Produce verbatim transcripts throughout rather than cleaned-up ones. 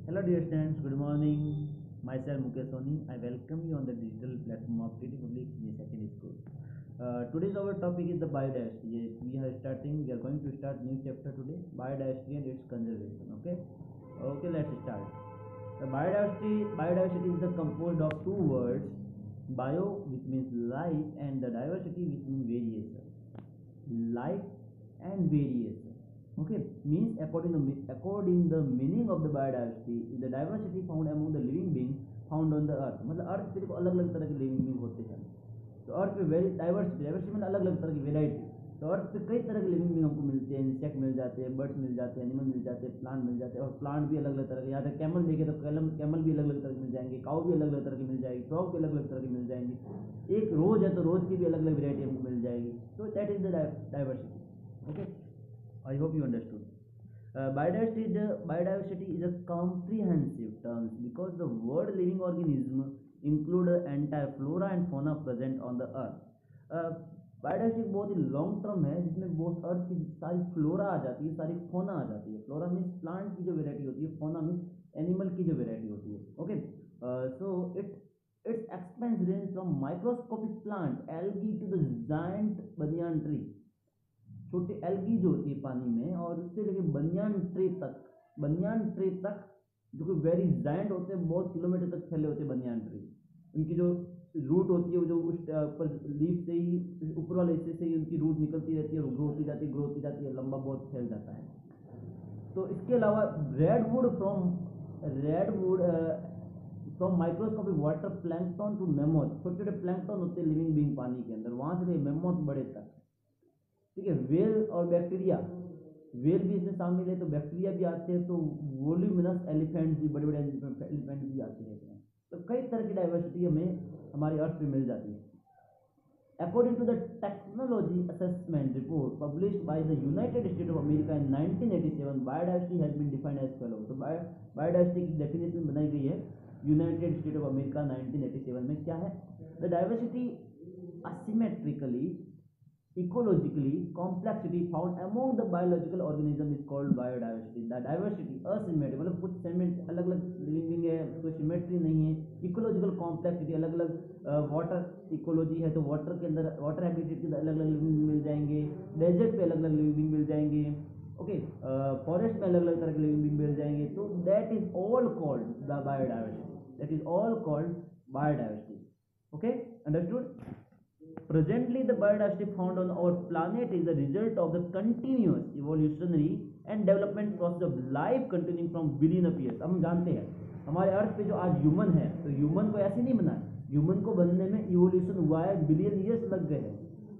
Hello dear students, good morning. Myself Mukesh Soni. I welcome you on the digital platform of T T Public Senior Secondary School. Uh, today's our topic is the biodiversity. Yes, we are starting. We are going to start new chapter today. Biodiversity and its conservation. Okay. Okay. Let's start. The biodiversity biodiversity is the composed of two words, bio which means life and the diversity which means variation. Life and variation. Okay, means according to according the meaning of the biodiversity is the diversity found among the living beings found on the earth. मतलब अर्थ पे देखो अलग अलग तरह के living being होते हैं. तो अर्थ पे वेरी डाइवर्सिटी डाइवर्सिटी मतलब अलग अलग तरह की वेराइटी. तो अर्थ पे कई तरह के लिविंग बींग हमको मिलते हैं. इंसेक्ट मिल जाते हैं, बर्ड्स मिल जाते हैं, एनिमल मिल जाते हैं, प्लांट मिल जाते हैं. और प्लांट भी अलग अलग तरह के. यहाँ तक कैमल देखे तो कैमल कैमल भी अलग अलग तरह के मिल जाएंगे. काऊ भी अलग अलग तरह की मिल जाएगी. फ्रॉग भी अलग अलग तरह की मिल जाएंगी. एक रोज है तो रोज की भी अलग अलग वेराइटी हमको मिल जाएगी. तो that is the diversity. Okay, I hope you understood. Uh, biodiversity, is a, biodiversity is a comprehensive term because the word living organism include the entire flora and fauna present on the earth. Uh, biodiversity बहुत ही long term है जिसमें बहुत अर्थ की सारी flora आ जाती है, सारी फोना आ जाती है. फ्लोरा मीन्स प्लांट की जो वेराइटी होती है, फोना मीन्स एनिमल की जो वेराइटी होती है. Okay, so it it's expanse range from microscopic plant algae to the giant banyan tree. छोटे एल्गी जो होती है पानी में, और उससे लेके बनियान ट्री तक बनियान ट्री तक जो कि वेरी जायंट होते हैं, बहुत किलोमीटर तक फैले होते हैं बनियान ट्री. उनकी जो रूट होती है वो जो उस ऊपर लीफ से ही ऊपर वाले हिस्से से ही उनकी रूट निकलती रहती है, ग्रो होती जाती है ग्रो होती जाती है लंबा बहुत फैल जाता है. तो इसके अलावा redwood from redwood from microscopic water plankton to mammoth. छोटे छोटे प्लैंकटन होते हैं लिविंग बीइंग पानी के अंदर, वहाँ से मेमोथ बड़े तक. ठीक है, वेल और बैक्टीरिया, वेल भी इसमें शामिल है. तो बैक्टीरिया भी आते हैं. तो वोल्यूमिनस एलिफेंट्स भी, बड़े बड़े एलिफेंट्स भी आते हैं. तो कई तरह की डाइवर्सिटी हमें हमारी अर्थ पे मिल जाती है. According to the technology assessment report published by the United State of America in nineteen eighty seven, biodiversity has been defined as follow. तो बायोडाइवर्सिटी की डेफिनेशन बनाई गई है United State of America nineteen eighty seven में. क्या है? The diversity asymmetrically ecologically complexity found among the biological organism is called biodiversity. The diversity asymmetric मतलब कुछ सेमेंट अलग अलग लिविंग बीइंग है, कोई सिमेट्री नहीं है. इकोलॉजिकल कॉम्प्लेक्सिटी अलग अलग वाटर इकोलॉजी है तो वाटर के अंदर वाटर हैबिटेट के अलग अलग लिविंग मिल जाएंगे. डेजर्ट पे अलग अलग लिविंग मिल जाएंगे. ओके, फॉरेस्ट में अलग अलग तरह के लिविंग बीइंग मिल जाएंगे. तो that is all called the biodiversity. That is all called biodiversity. Okay, understood. Presently, the biodiversity found on our planet is the result of the continuous evolutionary and development process of life continuing from billion of years. हम जानते हैं हमारे अर्थ पे जो आज human है, तो human को ऐसे नहीं बना. ह्यूमन को बनने में इवोल्यूशन हुआ है, बिलियन ईयर्स लग गए हैं.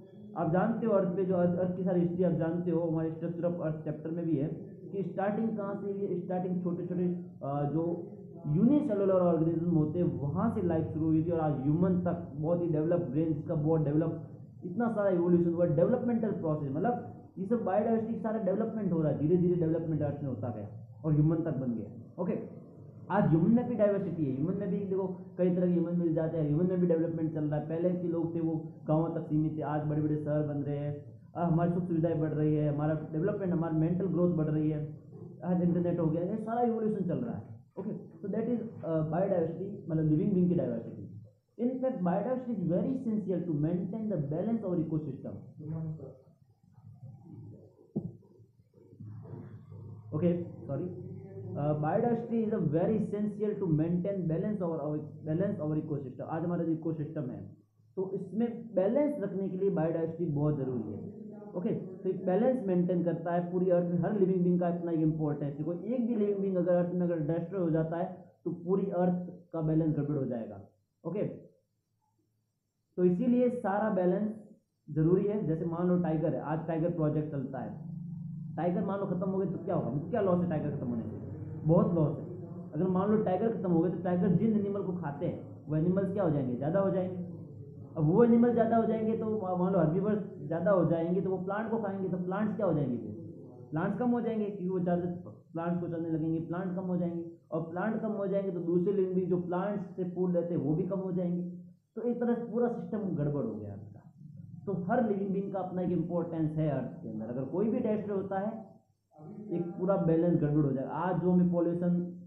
आप जानते हो अर्थ पे जो अर्थ, अर्थ की सारी हिस्ट्री आप जानते हो, हमारे स्ट्रक्चर ऑफ अर्थ चैप्टर में भी है कि स्टार्टिंग कहाँ से हुई है. स्टार्टिंग छोटे छोटे जो यूनिसेलुलर ऑर्गेनिज्म होते हैं वहाँ से लाइफ शुरू हुई थी, और आज ह्यूमन तक बहुत ही डेवलप ब्रेन जिसका बहुत डेवलप इतना सारा इवोल्यूशन हुआ. डेवलपमेंटल प्रोसेस मतलब ये सब बायोडाइवर्सिटी सारा डेवलपमेंट हो रहा है. धीरे धीरे डेवलपमेंट अर्थ में होता गया और ह्यूमन तक बन गया. ओके, आज ह्यूमन में भी डाइवर्सिटी है. ह्यूमन में भी देखो कई तरह के ह्यूमन मिल जाते हैं. ह्यूमन में भी डेवलपमेंट चल रहा है. पहले के लोग थे वो गाँव तक सीमित थे, आज बड़े बड़े शहर बन रहे हैं. हमारी सुख सुविधाएं बढ़ रही है, हमारा डेवलपमेंट, हमारा मेंटल ग्रोथ बढ़ रही है. आज इंटरनेट हो गया, ये सारा इवोल्यूशन चल रहा है. Okay, so that is uh, biodiversity मतलब living being की diversity. In fact, biodiversity is very essential to maintain the balance of our ecosystem. Okay, sorry. Uh, biodiversity is a very essential to maintain balance our, our balance our ecosystem. आज हमारा जो ecosystem है तो इसमें balance रखने के लिए biodiversity बहुत जरूरी है. ओके, तो एक बैलेंस मेंटेन करता है पूरी अर्थ में. हर लिविंग बीइंग का इतना ही इंपॉर्टेंस है. कोई एक भी लिविंग बीइंग अगर अर्थ में अगर डिस्ट्रॉय हो जाता है तो पूरी अर्थ का बैलेंस गड़बड़ हो जाएगा. ओके, तो इसीलिए सारा बैलेंस जरूरी है. जैसे मान लो टाइगर है, आज टाइगर प्रोजेक्ट चलता है. टाइगर मान लो खत्म हो गए तो क्या होगा? क्या लॉस है टाइगर खत्म होने से? बहुत लॉस है. अगर मान लो टाइगर खत्म हो गए तो टाइगर जिन एनिमल को खाते हैं वो एनिमल्स क्या हो जाएंगे? ज़्यादा हो जाएंगे. अब वो एनिमल ज़्यादा हो जाएंगे तो मान लो हर्बीवर्स ज़्यादा हो जाएंगे तो वो प्लांट को खाएंगे. तो प्लांट्स क्या हो जाएंगे? फिर प्लांट्स कम हो जाएंगे क्योंकि वो ज़्यादा प्लांट्स को चलने लगेंगे. प्लांट कम हो जाएंगे, और प्लांट कम हो जाएंगे तो दूसरे लिविंग बीइंग जो प्लांट्स से फूड लेते हैं वो भी कम हो जाएंगे. तो एक तरह से पूरा सिस्टम गड़बड़ हो गया अर्थ का. तो हर लिविंग बीइंग का अपना एक इम्पोर्टेंस है अर्थ के अंदर. अगर कोई भी डिस्ट्रॉय होता है एक पूरा बैलेंस गड़बड़ हो जाएगा. आज जो हमें पॉल्यूशन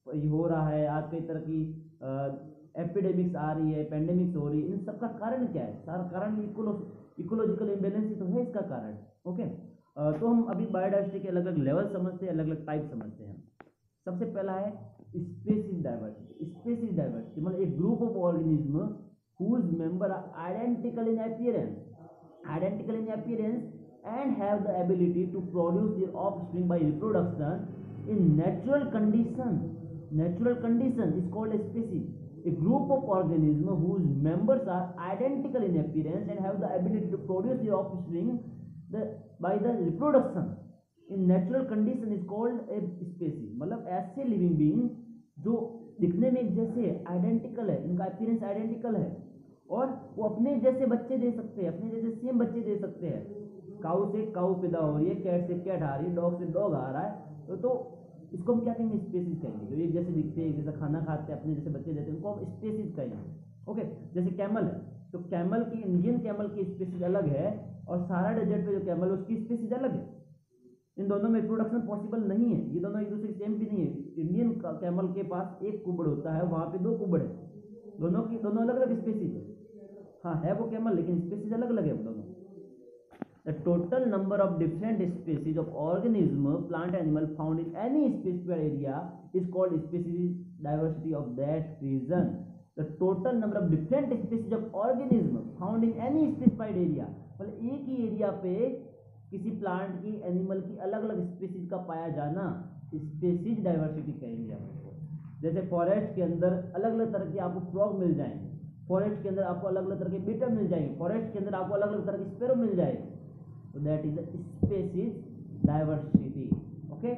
ये हो रहा है, आज कई तरह की एपिडेमिक्स आ रही है, पेंडेमिक्स हो रही है, इन सब का कारण क्या है? सारा कारण इकोलो इकोलॉजिकल इम्बेलेंस ही तो है इसका कारण। ओके, तो हम अभी बायोडाइवर्सिटी के अलग अलग लेवल समझते हैं, अलग अलग टाइप समझते हैं। सबसे पहला है स्पीशीज डाइवर्सिटी। स्पीशीज डाइवर्सिटी मतलब एक group of organism whose member are identical in appearance, identical in appearance and have the ability to produce their offspring by reproduction in natural conditions. Natural condition is called a species. A group of organisms whose members are identical in appearance and have the ability to produce their offspring the, by the reproduction in natural condition is called a species. मतलब ऐसे living being जो दिखने में एक जैसे identical है, इनका appearance identical है और वो अपने जैसे बच्चे दे सकते हैं, अपने जैसे सेम बच्चे दे सकते हैं। काऊ से काऊ पैदा हो रही है, कैट से कैट आ रही है, डॉग से डॉग आ रहा है, तो, तो इसको हम क्या कहेंगे? स्पीशीज कहेंगे। जो एक जैसे दिखते हैं, जैसा खाना खाते हैं, अपने जैसे बच्चे देते हैं, उनको हम स्पीशीज कहेंगे। ओके, जैसे कैमल है, तो कैमल की इंडियन कैमल की स्पीशीज अलग है और सारा डेजर्ट पे जो कैमल है उसकी स्पीशीज अलग है। इन दोनों में रिप्रोडक्शन पॉसिबल नहीं है, ये दोनों एक दूसरे सेम भी नहीं है। इंडियन कैमल के पास एक कुबड़ होता है, वहाँ पे दो कुबड़ है, दोनों की दोनों अलग अलग स्पीशीज है। हाँ है वो कैमल, लेकिन स्पीशीज अलग अलग है वो दोनों। The total number of different species of organism plant animal found in any specified area is called species diversity of that region. The total number of different species of organism found in any specified area, मतलब एक ही area पे किसी plant की, animal की अलग अलग species का पाया जाना स्पीशीज डाइवर्सिटी कहेंगे हम। जैसे फॉरेस्ट के अंदर अलग अलग तरह के आपको फ्रॉग मिल जाएंगे, फॉरेस्ट के अंदर आपको अलग अलग तरह के बीटल मिल जाएंगे, फॉरेस्ट के अंदर आपको अलग अलग तरह के स्पैरो मिल जाएंगे, तो that is the species diversity. Okay,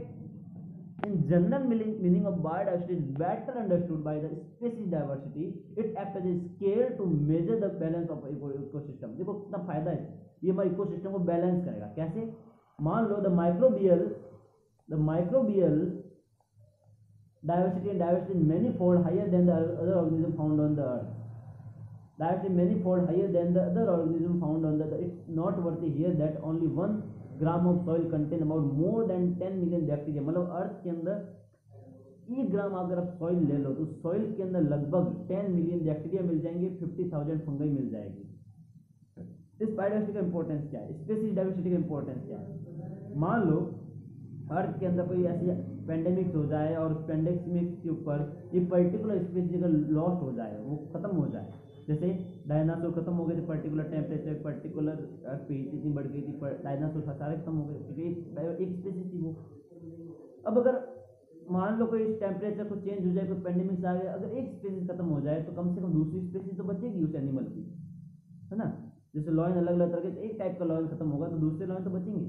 in general meaning of biodiversity is better understood by the species diversity. It act as a scale to measure the balance of ecosystem. देखो कितना फायदा है, ये हमारे इकोसिस्टम को बैलेंस करेगा। कैसे? मान लो the microbial the microbial diversity and diversity many fold higher than the other organism found on the earth. Diversity many fold higher than the other organism found on the earth. It's not worthy here that only one gram of soil contain about more than ten million bacteria. मतलब अर्थ के अंदर एक ग्राम अगर आप soil ले लो तो soil के अंदर लगभग टेन मिलियन बैक्टीरिया मिल जाएंगे, फिफ्टी थाउजेंड फंगाई मिल जाएगी। इस बायोडाइवर्सिटी का इंपॉर्टेंस क्या है? स्पीशीज डाइवर्सिटी का इंपॉर्टेंस क्या है? मान लो अर्थ के अंदर कोई ऐसी पेंडेमिक्स हो जाए और उस पेंडेमिक्स के ऊपर एक पर्टिकुलर स्पीशीज अगर लॉस्ट हो जाए, वो खत्म हो जाए, जैसे डायनासोर खत्म हो गए थे, पर्टिकुलर टेम्परेचर पर्टिकुलर हीट इतनी बढ़ गई थी, डायनासोर सारे खत्म हो गए क्योंकि एक स्पीशीज थी वो। अब अगर मान लो कोई टेम्परेचर को चेंज हो जाए, कोई पेंडेमिक्स आ गया, अगर एक स्पीशीज खत्म हो जाए तो कम से कम दूसरी स्पीशीज तो बचेगी उस एनिमल की, है ना। जैसे लॉयन अलग अलग तरह के, एक टाइप का लॉयन खत्म होगा तो दूसरे लॉयन तो बचेंगे।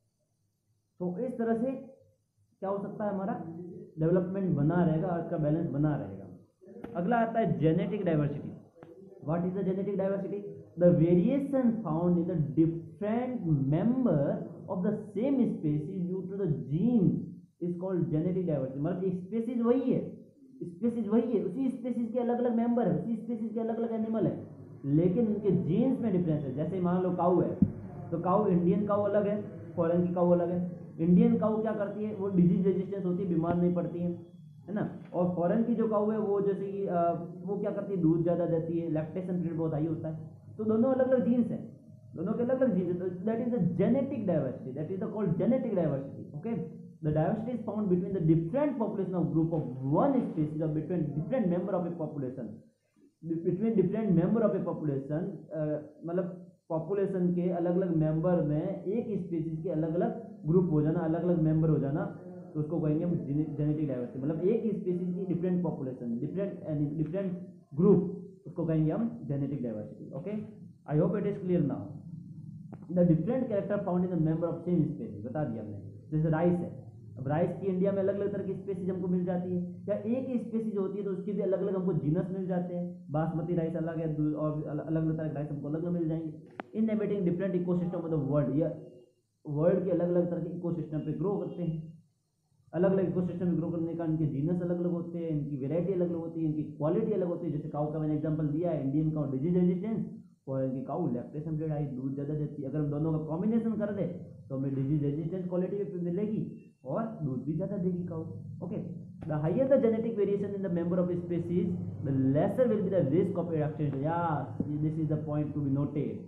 तो इस तरह से क्या हो सकता है, हमारा डेवलपमेंट बना रहेगा, अर्थ का बैलेंस बना रहेगा। अगला आता है genetic diversity. What is the genetic diversity? The variation found in the different member of the same species due to the gene is called genetic diversity. मतलब स्पीशीज वही है, स्पीशीज वही है, उसी स्पीशीज के अलग अलग मेंबर है, उसी स्पीशीज के अलग अलग एनिमल है, लेकिन उनके जीन्स में डिफरेंस है। जैसे मान लो काऊ है, तो काऊ इंडियन काऊ अलग है, फॉरेन की काऊ अलग है। इंडियन काऊ क्या करती है, वो डिजीज रेजिस्टेंस होती है, बीमार नहीं पड़ती है, है ना। और फॉरेन की जो काऊ है वो जैसे कि वो क्या करती है, दूध ज़्यादा देती है, लैक्टेशन पीरियड बहुत हाई होता है। तो दोनों अलग अलग जीन्स हैं, दोनों के अलग अलग जीन्स है, that is the genetic diversity, that is the called genetic diversity. Okay, the diversity is found between the different population of group of one species और between different member of a population, between different member of a population, मतलब population के अलग अलग member में एक species के अलग अलग ग्रुप हो जाना, अलग अलग मेंबर हो जाना, तो उसको कहेंगे हम जेनेटिक डाइवर्सिटी। मतलब एक ही स्पीशीज की different population, different different group, उसको कहेंगे हम genetic diversity. Okay, I hope it is clear now. The different character found in the member of same species, बता दिया हमने। जैसे राइस है, अब राइस की इंडिया में अलग अलग तरह की स्पीशीज हमको मिल जाती है, या एक ही स्पीशीज होती है तो उसके भी अलग अलग हमको जीनस मिल जाते हैं। बासमती राइस अलग है और अलग अलग तरह के राइस हमको अलग अलग मिल जाएंगे। Inhabiting different ecosystem of the world, या वर्ल्ड के अलग अलग तरह के इकोसिस्टम पे ग्रो करते हैं। अलग अलग इकोसिस्टम में ग्रो करने का इनके जीनस अलग अलग होते हैं, इनकी वेराइटी अलग अलग होती है, इनकी क्वालिटी अलग होती है। जैसे काऊ का मैंने एग्जांपल दिया है, इंडियन काऊ डिजीज रेजिस्टेंस, और इनकी काऊ लैक्टेशन पीरियड हाई, दूध ज़्यादा देती है। अगर हम दोनों का कॉम्बिनेशन कर दे तो हमें डिजीज रेजिस्टेंस क्वालिटी भी मिलेगी और दूध भी ज़्यादा देगी cow. Okay, the higher the genetic variation in the member of species the lesser will be the risk of extinction. या this is the point to be noted.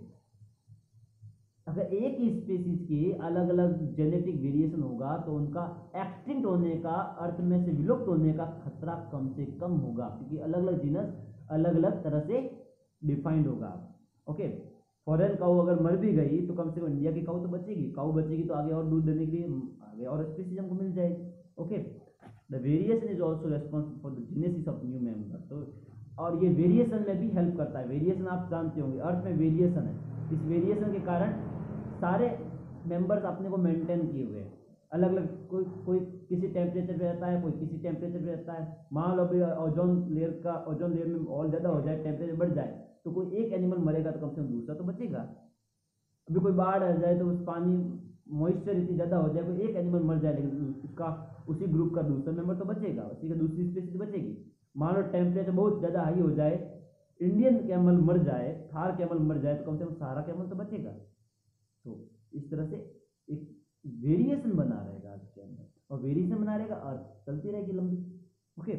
अगर एक ही स्पीसीज के अलग अलग जेनेटिक वेरिएशन होगा तो उनका एक्सटिंक्ट होने का, अर्थ में से विलुप्त होने का खतरा कम से कम होगा, क्योंकि अलग अलग जीनस अलग अलग तरह से डिफाइंड होगा। ओके, फॉरेन काऊ अगर मर भी गई तो कम से कम इंडिया की काऊ तो बचेगी। काऊ बचेगी तो आगे और दूध देने के लिए आगे और स्पीसीज हमको मिल जाएगी। Okay, the variation is also responsible for the genesis of new member. तो और ये वेरिएशन में भी हेल्प करता है। वेरिएशन आप जानते होंगे, अर्थ में वेरिएशन है, इस वेरिएशन के कारण सारे मेंबर्स अपने को मेंटेन किए हुए हैं। अलग अलग कोई कोई किसी टेम्परेचर पे रहता है, कोई किसी टेम्परेचर पे रहता है। मान लो अभी ओजोन लेयर का ओजोन लेयर में और ज़्यादा हो जाए, टेम्परेचर बढ़ जाए, तो कोई एक एनिमल मरेगा तो कम से कम दूसरा तो बचेगा। अभी कोई बाढ़ आ जाए तो उस पानी मॉइस्चर इतनी ज़्यादा हो जाए, कोई एक एनिमल मर जाए, लेकिन उसका उसी ग्रुप का दूसरा मेंबर तो बचेगा, उसी का दूसरी स्पीसीज बचेगी। मान लो टेम्परेचर बहुत ज़्यादा हाई हो जाए, इंडियन कैमल मर जाए, थार कैमल मर जाए, तो कम से कम सारा कैमल तो बचेगा। तो इस तरह से एक वेरिएशन बना रहेगा इसके अंदर, और वेरिएशन बना रहेगा अर्थ चलती रहेगी लंबी। ओके,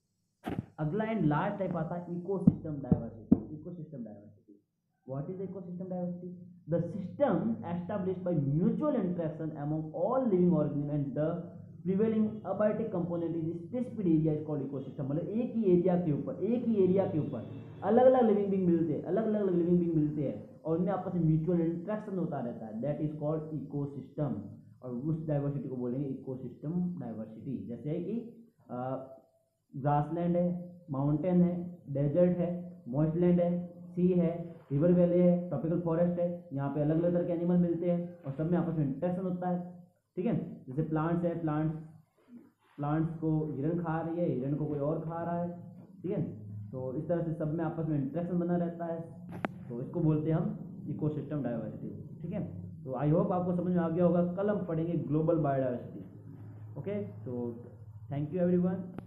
अगला एंड लास्ट टाइप आता है ecosystem diversity. Ecosystem diversity, what is ecosystem diversity? The system established by mutual interaction among all living organism and the prevailing abiotic component is specific area is called ecosystem. मतलब एक ही area के ऊपर एक ही area के ऊपर अलग अलग living being मिलते हैं, अलग अलग लिविंग बींग मिलते हैं और उनमें आपस में म्यूचुअल इंटरेक्शन होता रहता है, दैट इज कॉल्ड इकोसिस्टम। और उस डाइवर्सिटी को बोलेंगे इकोसिस्टम डाइवर्सिटी। जैसे है कि ग्रासलैंड है, माउंटेन है, डेजर्ट है, मॉइस्टलैंड है, सी है, रिवर वैली है, ट्रॉपिकल फॉरेस्ट है, यहाँ पे अलग अलग तरह के एनिमल मिलते हैं और सब में आपस में इंटरेक्शन होता है। ठीक है, जैसे प्लांट्स है, प्लांट्स प्लांट्स को हिरन खा रही है, हिरन को कोई और खा रहा है। ठीक है, तो इस तरह से सब में आपस में इंटरेक्शन बना रहता है, तो इसको बोलते हैं हम इकोसिस्टम डाइवर्सिटी। ठीक है, तो आई होप आपको समझ में आ गया होगा। कल हम पढ़ेंगे ग्लोबल बायोडाइवर्सिटी। ओके, तो थैंक यू एवरीवन।